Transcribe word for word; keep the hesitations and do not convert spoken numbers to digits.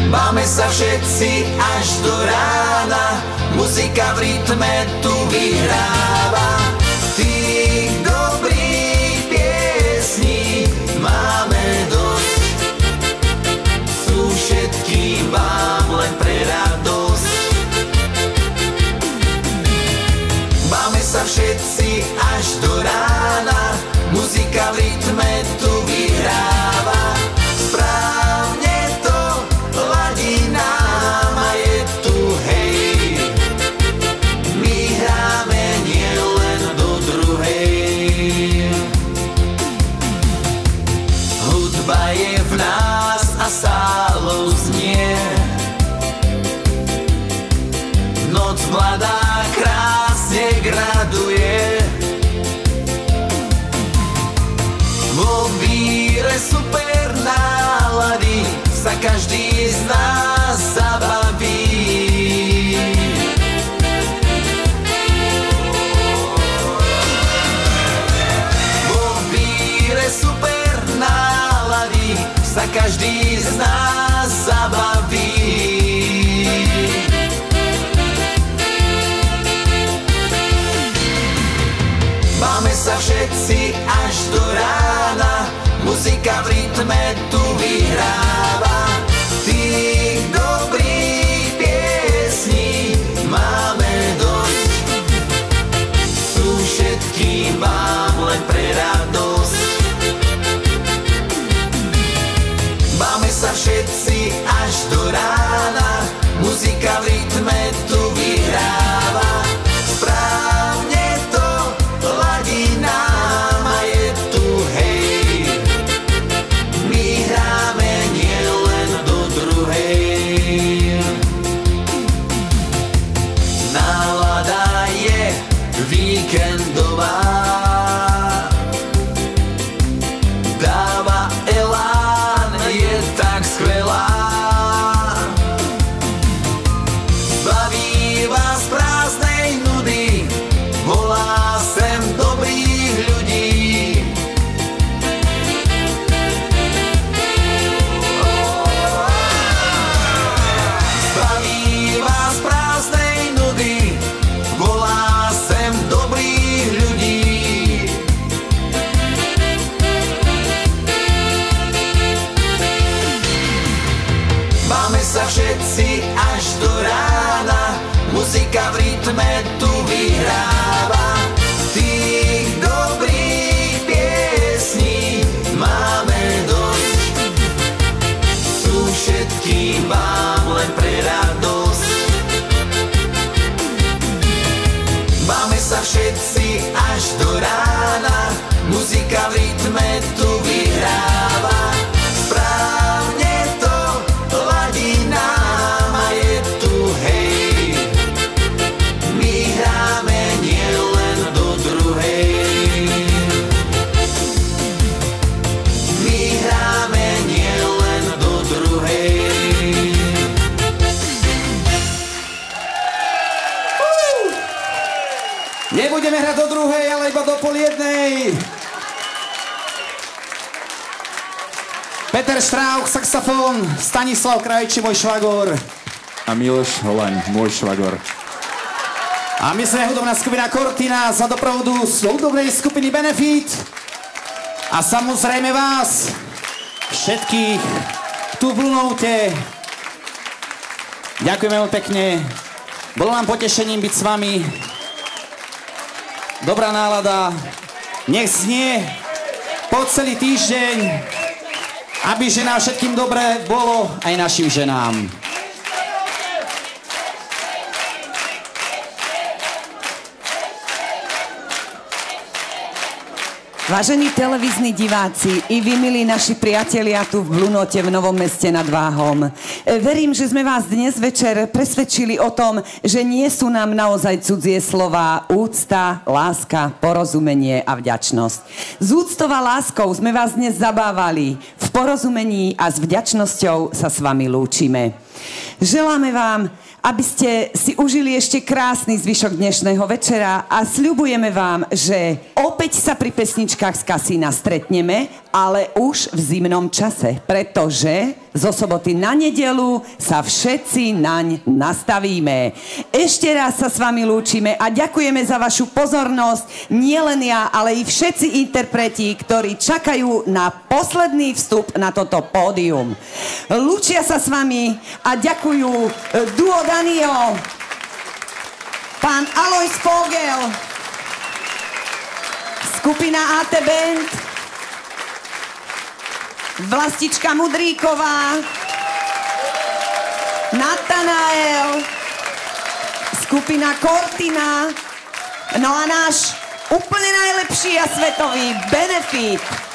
Máme sa všetci až do rána, muzika v rytme tu vyhráva. Tých dobrých piesní máme dosť, sú všetkým vám len pre radosť. Máme sa všetci až do rána, muzika v rytme tu vyhráva. Správne to ladí nám a je tu hej. My hráme nielen do druhej. Hudba je v nás a sálou znie. Noc mladá krásne graduje. Vo víre super nálady sa každý z nás zabaví. Vo víre super nálady sa každý z nás zabaví. Máme sa všetci až do rána, muzika v rytme tu vyhráva. Tých dobrých piesní máme dosť, sú všetkým vám len pre radosť. Máme sa všetci až do rána, muzika v rytme tu vyhráva. Správne to ladí nám a je tu hej. My hráme nielen do druhej. Nálada je víkendová, dáva elán, je tak skvelá. Baví vás prázdnej nudy, volá sem dobrých ľudí. Baví vás prázdnej nudy, volá sem dobrých ľudí. Máme sa všetci až do rána, muzika v rytme tu vyhráva. Tých dobrých piesní máme dosť, sú všetkým vám len pre radosť. Máme sa všetci až do rána, muzika v rytme tu vyhráva. Správne to ladí nám a je tu hej. My hráme nielen do druhej. My hráme nielen do druhej. Nebudeme hrať do druhej, ale iba do pol jednej. Peter Štrauch, saxofón, Stanislav Krajči, môj švagor. A Miloš Holaň, môj švagor. A my sme hudobná skupina Cortina za doprovodu z hudobnej skupiny Benefit. A samozrejme vás, všetkých tu v Blue Note. Ďakujem veľmi pekne. Bolo nám potešením byť s vami. Dobrá nálada. Nech znie po celý týždeň, aby že nám všetkým dobre bolo, aj našim ženám. Vážení televízni diváci, i vy, milí naši priatelia tu v Blue Note v Novom Meste nad Váhom. Verím, že sme vás dnes večer presvedčili o tom, že nie sú nám naozaj cudzie slová úcta, láska, porozumenie a vďačnosť. Z úctou a láskou sme vás dnes zabávali. V porozumení a s vďačnosťou sa s vami lúčime. Želáme vám, aby ste si užili ešte krásny zvyšok dnešného večera a sľubujeme vám, že opäť sa pri pesničkách z kasína stretneme, ale už v zimnom čase, pretože zo soboty na nedelu sa všetci naň nastavíme. Ešte raz sa s vami lúčime a ďakujeme za vašu pozornosť, nielen ja, ale i všetci interpreti, ktorí čakajú na posledný vstup na toto pódium. Lúčia sa s vami a ďakujú duo Danio, pán Alojz Fogel, skupina á té Band, Vlastička Mudríková, Natanael, skupina Cortina, no a náš úplne najlepší a svetový Benefit.